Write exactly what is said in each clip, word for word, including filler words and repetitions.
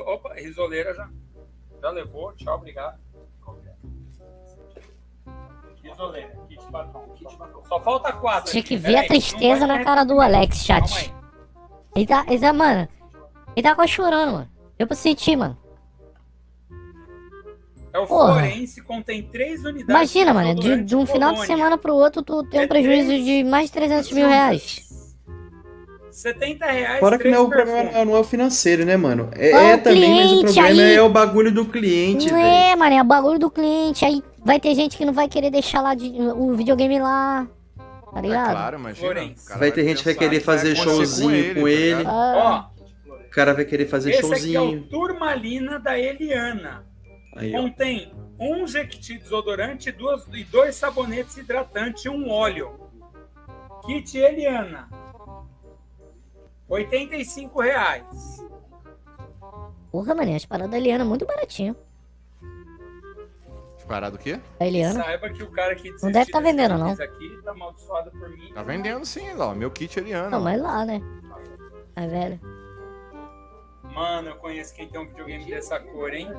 Opa, risoleira já. Já levou, tchau, obrigado. Risoleira, kit batom, kit batom. Só falta quatro. Tinha aqui, que ver a aí, tristeza na cara do Alex, chat. Ele tá, ele tá, mano. Ele tá quase chorando, mano. Deu pra sentir, mano. É o Porra. forense, contém três unidades. Imagina, mano, de, de um final de semana pro outro, tu tem um É prejuízo três- de mais de trezentos mil reais. setenta reais, Fora que três não é o perfumes. problema não é o financeiro, né, mano? É, Ó, é o também, mas o cliente problema aí. é o bagulho do cliente, Não velho. é, mano, é o bagulho do cliente. Aí vai ter gente que não vai querer deixar lá de- o videogame lá. Tá É ligado? claro, imagina. Florença. o cara Vai ter gente que vai pensar querer que vai fazer acontecer showzinho com ele. tá ligado? Ah, Ó, O cara vai querer fazer esse aqui é o showzinho. Turmalina da Eliana. Aí, ó. Contém um Jequiti desodorante, duas, e dois sabonetes hidratantes e um óleo. Kit Eliana. oitenta e cinco reais. porra, mano, as paradas da Eliana muito baratinho. Parado o quê? A Eliana. Saiba que o cara que Não deve tá vendendo, não. aqui tá amaldiçoado por mim. Tá vendendo sim, ó. Meu kit Eliana. Não, ó. mas lá, né? É velho. Mano, eu conheço quem tem um videogame dessa cor, hein?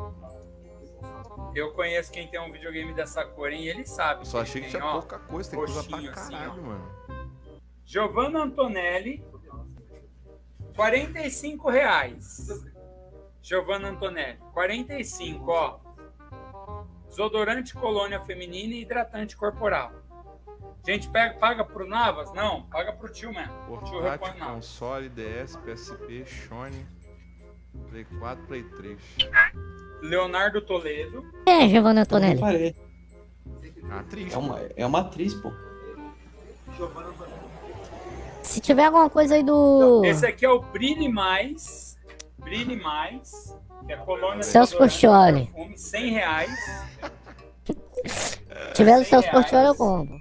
Eu conheço quem tem um videogame dessa cor, hein? Ele sabe. Só achei que tem, tinha ó. pouca coisa, tem coisa pra roxinho assim, caralho, ó. mano. Giovanna Antonelli, quarenta e cinco reais. Giovanna Antonelli, quarenta e cinco, ó. Desodorante colônia feminina e hidratante corporal. Gente, pega, paga pro Navas? Não, paga pro tio mesmo. O tio repõe Portátil, Navas. console, D S, P S P, Sony, Play quatro, Play três. Leonardo Toledo. Quem é Giovanna Antonelli? Reparei. Atriz. É uma, é uma atriz, pô. Se tiver alguma coisa aí do. Esse aqui é o Brilhe Mais. Brilhe Mais. Que é colônia Celso desodorante Portiolli. perfume, cem reais. Se tiver do Celso Portiolli, eu compro.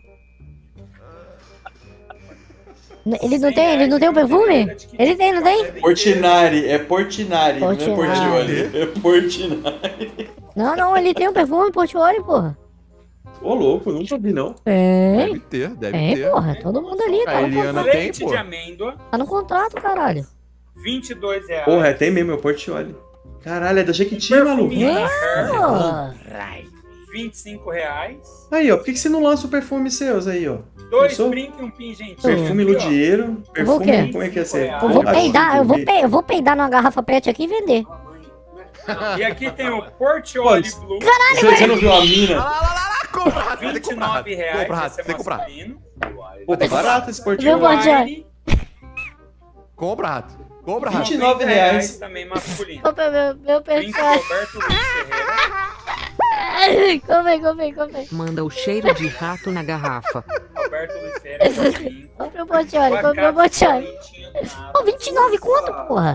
Ele não tem, ele não tem o perfume? Ele tem, não tem? Portinari, é Portinari, não é Portinari. Portioli. É Portinari. Não, não, ele tem o perfume Portiolli, porra. Ô, louco, nunca vi, não. Tem. Deve ter, deve Tem, ter. porra. Todo mundo ali, tá A no Eliana contrato. tem, Leite pô. de amêndoa, Tá no contrato, caralho. vinte e dois reais. Porra, é, tem mesmo, é o Portioli. Caralho, é da Jequiti, maluco. Perfuminho da Her, Pô. vinte e cinco reais. Aí, ó, por que, que você não lança o perfume seus aí, ó? Dois Pensou? brinques e um pingentinho. Perfume Aqui, ó. Ludieiro, Eu vou o quê? perfume, como é que é ser? Eu vou Ah, peidar, eu vou, pe eu vou peidar numa garrafa pet aqui e vender. E aqui tem o Portioli Pô, Blue, Você, você não viu a mina? Lá, lá, lá, lá, compra, rato, tem que vinte e comprar, rato. nove reais. Compra, rato, Esse é tem que comprar. masculino. Pô, tá barato esse Viu, Portioli. Portioli? Wine, Compra, rato. Compra, rato. vinte e nove reais. Também masculino. Opa, meu, meu Brinco pessoal. Roberto Luiz Ferreira. Come aí, come aí, come aí. Manda o cheiro de rato na garrafa. Roberto Luiz Ferreira. que é o brinco. Compre o Portiolli, compre o Abacate Portiolli. correntinho do nada. Pô, vinte e nove conto, porra.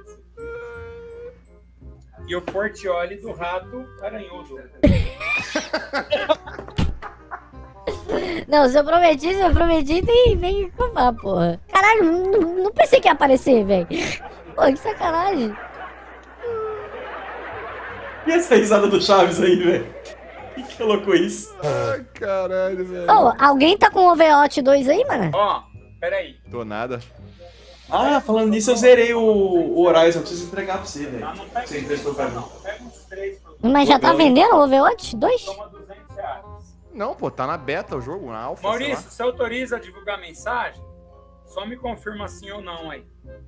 E o Portioli do rato aranhudo. Não, se eu prometi, se eu prometi, tem, tem que comprar, porra. Caralho, não, não pensei que ia aparecer, velho. Pô, que sacanagem. E essa risada do Chaves aí, velho? Quem que colocou isso? Ai, caralho, velho. Ô, alguém tá com o Overwatch dois aí, mano? Ó, peraí. Tô nada. Ah, falando nisso, eu zerei o, o Horizon. Eu preciso entregar pra você, velho. Ah, não pega Você emprestou pra mim. Pega uns três produtos. Mas já tá vendendo o Overwatch dois? Toma duzentos reais. Não, pô, tá na beta o jogo, na alfa, sei Maurício, lá. você autoriza a divulgar mensagem? Só me confirma sim ou não aí.